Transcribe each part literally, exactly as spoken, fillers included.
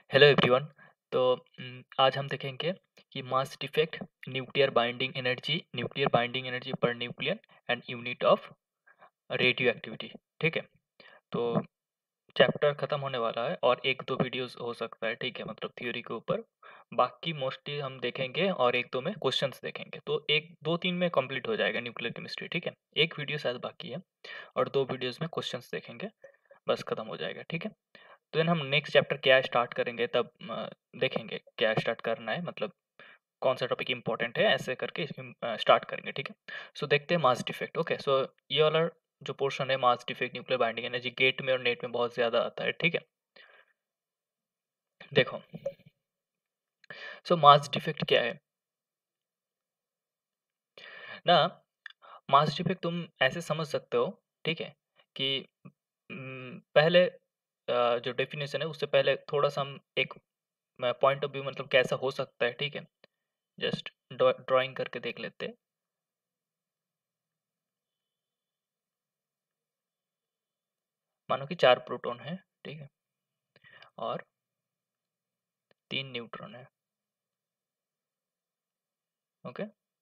Hello everyone. तो उम, आज हम देखेंगे कि mass defect, nuclear binding energy, nuclear binding energy पर nucleon and unit of radioactivity. ठीक है। तो चैप्टर खत्म होने वाला है और एक दो वीडियोस हो सकता है, ठीक है, मतलब थ्योरी के ऊपर। बाकी मोस्टली हम देखेंगे और एक दो में क्वेश्चंस देखेंगे, तो एक दो तीन में कंप्लीट हो जाएगा न्यूक्लियर केमिस्ट्री। ठीक है, एक वीडियो शायद बाकी है और दो वीडियोस में क्वेश्चंस देखेंगे, बस खत्म हो जाएगा। ठीक है, तो देन हम नेक्स्ट चैप्टर क्या स्टार्ट करेंगे तब अ, देखेंगे क्या स्टार्ट करना है, मतलब कौन सा टॉपिक इंपॉर्टेंट है, ऐसे करके स्टार्ट करेंगे। ठीक है, सो देखते हैं मास डिफेक्ट। ओके, सो ये वाला जो पोर्शन है mass defect nuclear binding energy, GATE में और नेट में बहुत ज्यादा आता है। ठीक है, देखो, सो मास डिफेक्ट क्या है ना। मास डिफेक्ट तुम ऐसे समझ सकते हो, ठीक है, कि हम्म, पहले अ, जो डेफिनेशन है उससे पहले थोड़ा सा हम एक पॉइंट ऑफ व्यू, मतलब कैसा हो सकता है, ठीक है, जस्ट ड्राइंग करके देख लेते हैं। मानो कि चार प्रोटॉन है, ठीक है, और तीन न्यूट्रॉन है। ओके,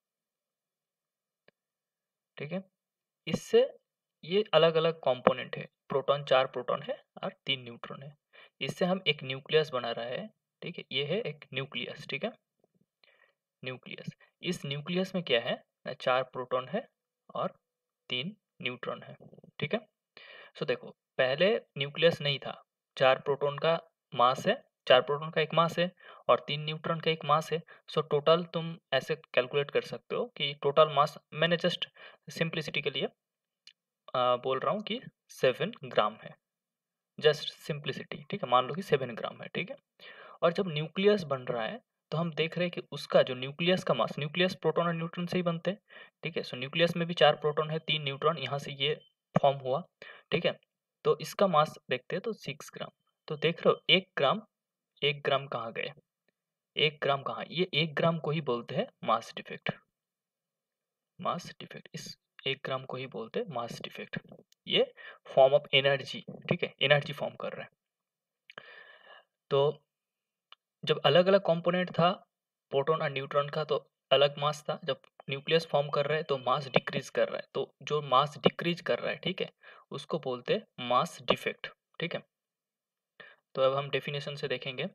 ठीक है, इससे ये अलग अलग कंपोनेंट है, प्रोटॉन, चार प्रोटॉन है और तीन न्यूट्रॉन है। इससे हम एक न्यूक्लियस बना रहा है। ठीक है, ये है एक न्यूक्लियस। ठीक है, न्यूक्लियस, इस न्यूक्लियस में क्या है, चार प्रोटॉन है और तीन न्यूट्रॉन है। ठीक है, सो देखो, पहले न्यूक्लियस नहीं था, चार प्रोटॉन का मास है, चार प्रोटॉन का एक मास है और तीन न्यूट्रॉन का एक मास है। सो टोटल तुम ऐसे कैलकुलेट कर सकते हो कि टोटल मास, मैंने जस्ट सिंप्लिसिटी के लिए आ, बोल रहा हूँ कि सेवन ग्राम है, जस्ट सिंप्लिसिटी। ठीक है, मान लो कि सेवन ग्राम है। ठीक है, और जब न्यूक्लियस बन रहा है तो हम देख रहे हैं कि उसका जो न्यूक्लियस का मास, न्यूक्लियस प्रोटॉन और न्यूट्रॉन से ही बनते हैं। ठीक है, सो न्यूक्लियस में भी चार प्रोटॉन है, तीन न्यूट्रॉन, यहाँ से ये फॉर्म हुआ। ठीक है, तो इसका मास देखते हैं तो सिक्स ग्राम। तो देख रहे हो, एक ग्राम, एक ग्राम कहाँ गए, एक ग्राम कहाँ, ये एक ग्राम को ही बोलते हैं मास डिफेक्ट। मास डिफेक्ट, इस एक ग्राम को ही बोलते हैं मास डिफेक्ट। ये फॉर्म ऑफ एनर्जी, ठीक है, एनर्जी फॉर्म कर रहा है। तो जब अलग अलग कंपोनेंट था प्रोटॉन और न्यूट्रॉन का, तो अलग मास था। जब न्यूक्लियस फॉर्म कर रहा है तो मास डिक्रीज कर रहा है, तो जो मास डिक्रीज कर रहा है, ठीक है, उसको बोलते हैं मास डिफेक्ट। ठीक है, तो अब हम डेफिनेशन से देखेंगे।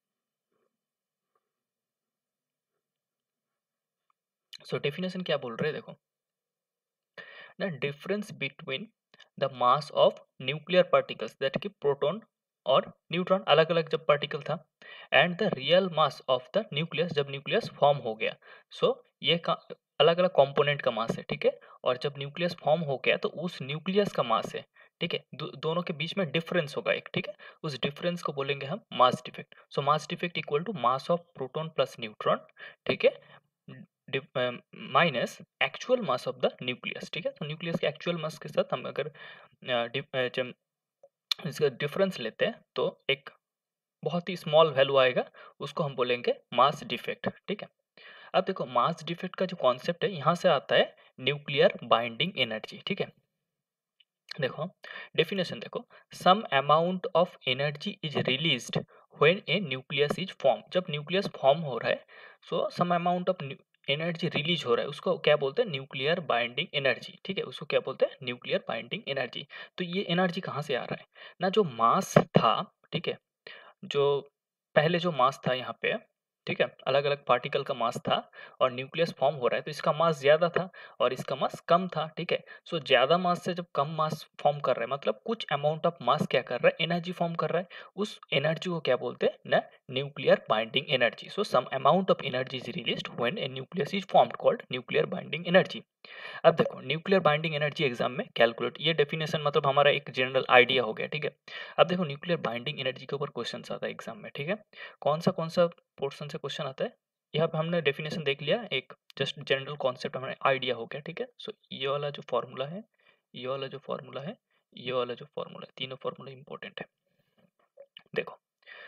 सो डेफिनेशन क्या बोल रहे हैं, देखो, the difference between the mass of nuclear particles, that कि प्रोटॉन और न्यूट्रॉन अलग अलग जब पार्टिकल था, and the real mass of the nucleus, जब न्यूक्लियस फॉर्म हो गया। सो so, ये अलग अलग कंपोनेंट का मास है। ठीक है, और जब न्यूक्लियस फॉर्म हो गया तो उस न्यूक्लियस का मास है, ठीक है, दो, दोनों के बीच में डिफरेंस होगा एक। ठीक है, उस डिफरेंस को बोलेंगे हम mass defect. So mass defect equal to mass of proton plus neutron, ठीक है, minus actual mass of the nucleus. ठीक है, तो न्यूक्लियस के एक्चुअल मास के साथ हम अगर अ, डिफ- अ, जब इसका डिफरेंस लेते हैं तो एक बहुत ही स्मॉल वैल्यू आएगा, उसको हम बोलेंगे मास डिफेक्ट। ठीक है, अब देखो, मास डिफेक्ट का जो कॉन्सेप्ट है यहाँ से आता है न्यूक्लियर बाइंडिंग एनर्जी। ठीक है, देखो, डेफिनेशन देखो, some amount of energy is released when a nucleus is form, जब न्यूक्लियस फॉर्म हो रहा है, so some amount of energy release हो रहा है, उसको क्या बोलते हैं, न्यूक्लियर बाइंडिंग एनर्जी। ठीक है, उसको क्या बोलते हैं, न्यूक्लियर बाइंडिंग एनर्जी। तो ये एनर्जी कहाँ से आ रहा है ना, जो मास था, ठीक है, जो पहले जो मास था यहाँ पे, ठीक है, अलग अलग पार्टिकल का मास था, और न्यूक्लियस फॉर्म हो रहा है तो इसका मास ज्यादा था और इसका मास कम था। ठीक है, सो ज्यादा मास से जब कम मास फॉर्म कर रहा है, मतलब कुछ अमाउंट ऑफ मास क्या कर रहा है, एनर्जी फॉर्म कर रहा है, उस एनर्जी को क्या बोलते हैं ना, nuclear binding energy. So some amount of energy is released when a nucleus is formed, called nuclear binding energy. अब देखो, न्यूक्लियर बाइंडिंग एनर्जी एग्जाम में कैलकुलेट, ये डेफिनेशन मतलब हमारा एक जनरल आइडिया हो गया। ठीक है, अब देखो, न्यूक्लियर बाइंडिंग एनर्जी के ऊपर क्वेश्चन आता है एग्जाम में। ठीक है, कौन सा कौन सा पोर्शन से क्वेश्चन आता है, यहाँ पे हमने डेफिनेशन देख लिया, एक जस्ट जनरल कॉन्सेप्ट हमारा आइडिया हो गया। ठीक है, सो ये वाला जो फॉर्मूला है, ये वाला जो फॉर्मूला है, ये वाला जो फॉर्मूला है, तीनों फॉर्मूला इंपॉर्टेंट है। देखो,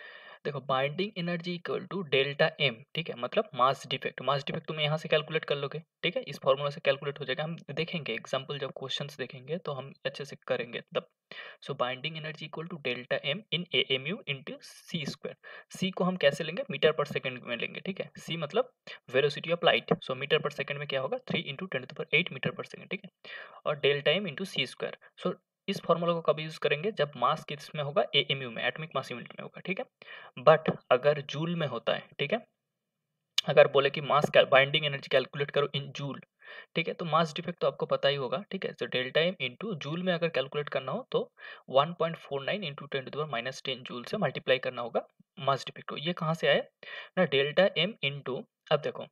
देखो binding energy equal to delta M, ठीक है, मतलब मास डिफेक्ट। मास डिफेक्ट तुम यहाँ से कैलकुलेट कर लोगे, ठीक है, इस फॉर्मूला से कैलकुलेट हो जाएगा। हम देखेंगे एग्जांपल, जब क्वेश्चंस देखेंगे तो हम अच्छे से करेंगे तब। So binding energy equal to delta M in A M U into C square. C को हम कैसे लेंगे, मीटर पर सेकंड में लेंगे, ठीक है। सी मतलब velocity of light, so metre per second में क्या होगा, three into ten to the power eight metre per second, ठीक है। और delta M into C square. So इस फॉर्मूला को कब यूज करेंगे, जब मास किस में होगा, ए एम यू में, एटॉमिक मास यूनिट में होगा, ठीक है। बट अगर जूल में होता है, ठीक है, अगर बोले कि मास बाइंडिंग एनर्जी कैलकुलेट करो इन जूल, ठीक है, तो मास डिफेक्ट तो आपको पता ही होगा, ठीक है। तो डेल्टा एम इंटू जूल में अगर कैलकुलेट करना हो तो one point four nine into ten to the power minus ten joule से मल्टीप्लाई करना होगा मास डिफेक्ट को। ये कहाँ से आया ना, डेल्टा एम इंटू, अब देखो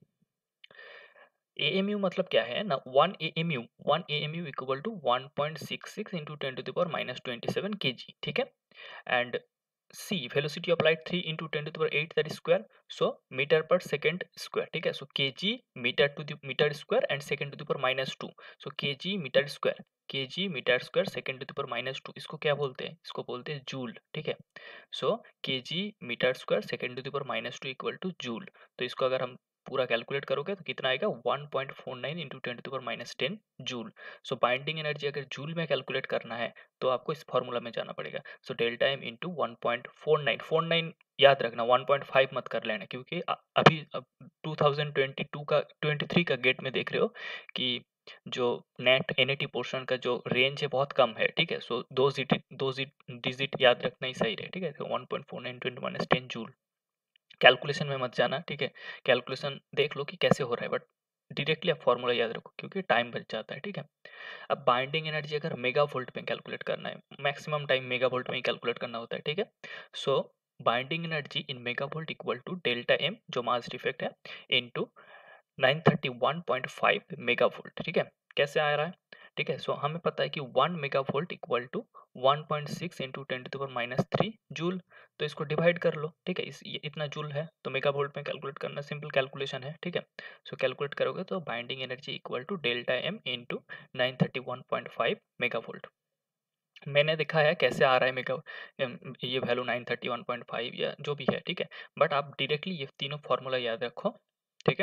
ए एम यू मतलब क्या है ना, one A M U, one A M U equal to one point six six into ten to the power minus twenty seven K G, ठीक है। And c velocity of light three into ten to the power eight, that is square, so meter per second square, ठीक है। so kg meter to the meter square and second to the power minus two, so kg meter square, kg meter square second to the power minus two, इसको क्या बोलते हैं, इसको बोलते हैं joule, ठीक है। so kg meter square second to the power minus two equal to joule. तो इसको अगर हम पूरा कैलकुलेट करोगे तो कितना आएगा, one point four nine into ten to the power minus ten joule. So binding energy अगर जूल में कैलकुलेट करना है तो आपको इस फॉर्मूला में जाना पड़ेगा। So delta M into one point four nine, four nine याद रखना, वन पॉइंट फाइव मत कर लेना, क्योंकि अ- अभी अब टू थाउजेंड ट्वेंटी टू का ट्वेंटी थ्री का गेट में देख रहे हो कि जो नेट एनएटी पोर्शन का जो रेंज है बहुत कम है, ठीक है। सो दो डिजिट दो डिजिट याद रखना ही सही है, ठीक है। One point four nine into minus ten joule. Calculation में मत जाना, ठीक है। कैलकुलेशन देख लो कि कैसे हो रहा है, बट डायरेक्टली आप फॉर्मूला याद रखो क्योंकि टाइम बच जाता है, ठीक है। अब बाइंडिंग एनर्जी अगर मेगा वोल्ट में कैलकुलेट करना है, मैक्सिमम टाइम मेगा वोल्ट में ही कैलकुलेट करना होता है, ठीक है। So binding energy in mega volt equal to delta M, जो मास डिफेक्ट है, into nine thirty one point five mega volt, ठीक है। कैसे आ रहा है, ठीक है। सो हमें पता है कि one mega volt equal to one point six into ten to power minus three joule. तो इसको डिवाइड कर लो, ठीक है। इस ये इतना जूल है तो मेगा वोल्ट में कैलकुलेट करना सिंपल कैलकुलेशन है, ठीक है। सो कैलकुलेट करोगे तो binding energy equal to delta M into nine thirty one point five mega volt. मैंने दिखा है कैसे आ रहा है मेगा अम, ये value nine thirty one point five या जो भी है, ठीक है। बट आप डायरेक्टली ये तीनों फॉर्मूला याद रखो, ठीक है।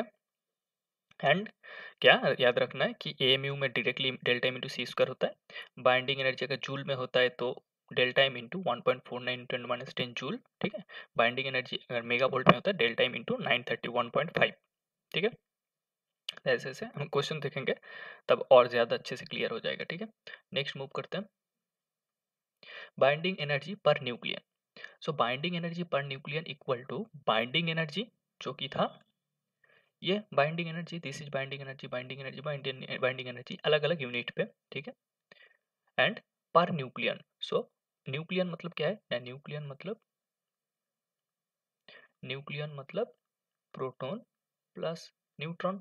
एंड क्या याद रखना है कि एएमयू में directly delta M into C square होता है। बाइंडिंग एनर्जी अगर जूल में होता है तो delta M into one point four nine ten minus ten joule, ठीक है। बाइंडिंग एनर्जी अगर मेगा वोल्ट में होता है delta M into nine thirty one point five, ठीक है। ऐसे ऐसे हम क्वेश्चन देखेंगे तब और ज़्यादा अच्छे से क्लियर हो जाएगा, ठीक है। नेक्स्ट मूव करते हैं, बाइंडिंग एनर्जी पर न्यूक्लियन। सो बाइंडिंग एनर्जी पर nucleon equal to binding energy जो कि था ये binding energy, this is binding energy, binding energy, binding binding energy अलग अलग यूनिट पे, ठीक है। एंड पर न्यूक्लियन, सो न्यूक्लियन मतलब क्या है ना, न्यूक्लियन मतलब न्यूक्लियन मतलब प्रोटॉन प्लस न्यूट्रॉन।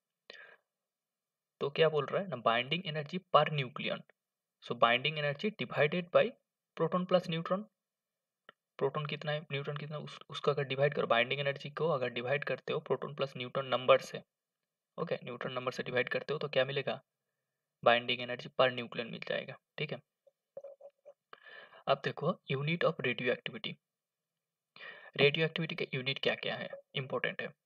तो क्या बोल रहा है ना, बाइंडिंग एनर्जी पर nucleon, so binding energy divided by proton plus neutron. Proton कितना है, न्यूट्रॉन कितना है, उस, उसका अगर डिवाइड करो, बाइंडिंग एनर्जी को अगर डिवाइड करते हो प्रोटॉन प्लस न्यूट्रॉन नंबर से, ओके, न्यूट्रॉन नंबर से डिवाइड करते हो तो क्या मिलेगा, बाइंडिंग एनर्जी पर न्यूक्लियन मिल जाएगा, ठीक है। अब देखो unit of radioactivity. Radioactivity के यूनिट क्या क्या है, इंपॉर्टेंट है।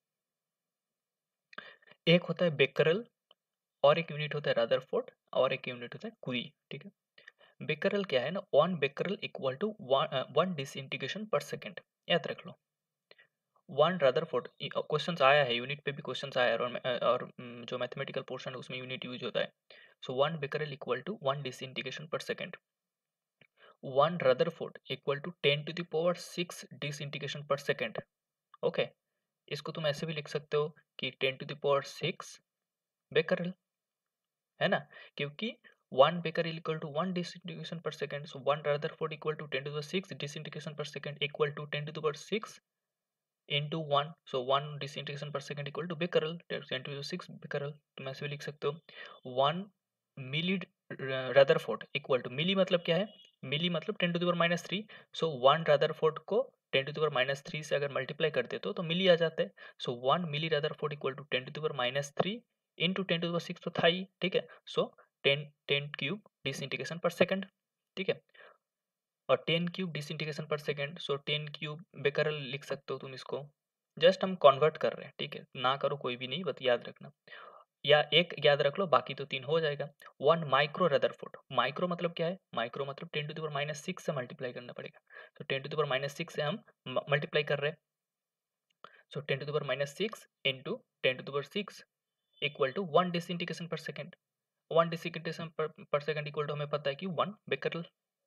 एक होता है बेकरल, और एक यूनिट होता है रदरफोर्ड, और एक यूनिट होता है कुरी, ठीक है। बेकरल क्या है ना, one becquerel equal to one disintegration per second, याद रख लो। वन रदरफोर्ड क्वेश्चंस आया है, यूनिट पे भी क्वेश्चंस आया है, और, और mm, जो मैथमेटिकल पोर्शन है उसमें यूनिट यूज होता है। So one becquerel equal to one disintegration per second. One rutherford equal to ten to the power six disintegration per second, okay. इसको तुम ऐसे भी लिख सकते हो कि ten to the power six becquerel, है ना, क्योंकि one becquerel equal to one disintegration per second, so one rutherford equal to ten to the six disintegration per second equal to ten to the power six into one, so one disintegration per second equal to becquerel, ten to the six becquerel। तुम ऐसे भी लिख सकते हो one milli rutherford equal to, milli मतलब क्या है, milli मतलब ten to the power minus three, so one rutherford को ten to the power minus three से अगर मल्टीप्लाई कर देते हो तो मिली आ जाता है। So one milli rutherford equal to ten to the power minus three into ten to the power six तो था ही, ठीक है। So ten ten cube disintegration per second, ठीक है। और ten cube disintegration per second, so ten cube becquerel लिख सकते हो तुम इसको। जस्ट हम कन्वर्ट कर रहे हैं, ठीक है, ना करो कोई भी नहीं, बस याद रखना। या एक याद रख लो, बाकी तो तीन हो जाएगा। वन माइक्रो रदरफोर्ड, माइक्रो मतलब क्या है, माइक्रो मतलब ten to the power minus six से मल्टीप्लाई करना पड़ेगा। तो ten to the power minus six से हम मल्टीप्लाई कर रहे हैं। So ten to the power minus six into ten to the power six equal to one disintegration per second. One disintegration per, per second equal to हमें पता है कि one Becquerel,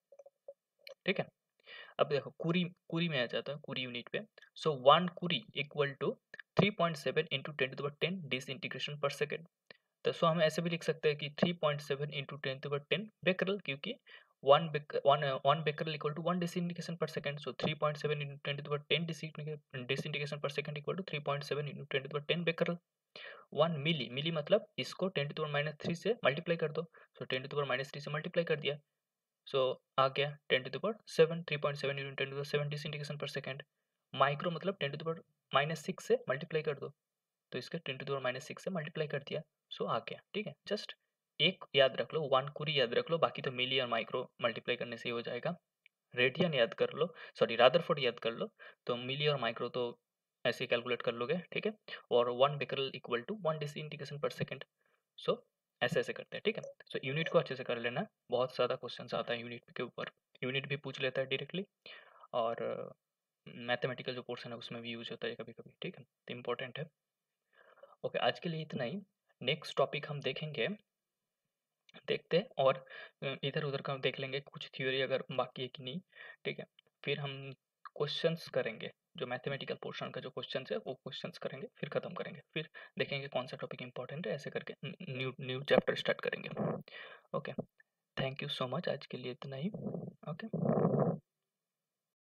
ठीक है। अब देखो कुरी, कुरी में आ जाता है, कुरी यूनिट पे। So one curie equal to three point seven into ten to the power ten disintegration per second. तो सो हम ऐसे भी लिख सकते हैं कि three point seven into ten to the power ten becquerel, क्योंकि one bec one one becquerel equal to one disintegration per second. So three point seven into ten to the power ten disintegration per second equal to three point seven into ten to the power ten becquerel. One milli, milli मतलब इसको ten to the power minus three से multiply कर दो। So ten to the power minus three से multiply कर दिया, so आ गया ten to the power seven, three point seven into ten to the seven disintegration per second. Micro मतलब ten to the power minus six से multiply कर दो, तो इसका ten to the power minus six से multiply कर दिया, so आ गया, ठीक है। जस्ट एक याद रख लो, वन कुरी याद रख लो, बाकी तो मिली और माइक्रो मल्टीप्लाई करने से ही हो जाएगा। रेडियन याद कर लो, सॉरी रादरफोर्ड याद कर लो, तो मिली और माइक्रो तो ऐसे कैलकुलेट कर लोगे, ठीक है। और one becquerel equal to one disintegration per second. So ऐसे ऐसे करते हैं, ठीक है। सो यूनिट को अच्छे से कर लेना, बहुत ज़्यादा क्वेश्चंस आता है यूनिट के ऊपर, यूनिट भी पूछ लेता है डायरेक्टली, और मैथमेटिकल जो पोर्शन है उसमें भी यूज होता है कभी कभी, ठीक है, तो इम्पोर्टेंट है। ओके, आज के लिए इतना ही। नेक्स्ट टॉपिक हम देखेंगे, देखते हैं, और इधर उधर का देख लेंगे कुछ थ्योरी अगर बाकी है कि नहीं, ठीक है। फिर हम क्वेश्चंस करेंगे, जो मैथमेटिकल पोर्शन का जो क्वेश्चंस है वो क्वेश्चंस करेंगे, फिर खत्म करेंगे, फिर देखेंगे कौन सा टॉपिक इंपॉर्टेंट है, ऐसे करके न्यू न्यू चैप्टर स्टार्ट करेंगे। Okay, thank you so much, आज के लिए इतना ही। ओके।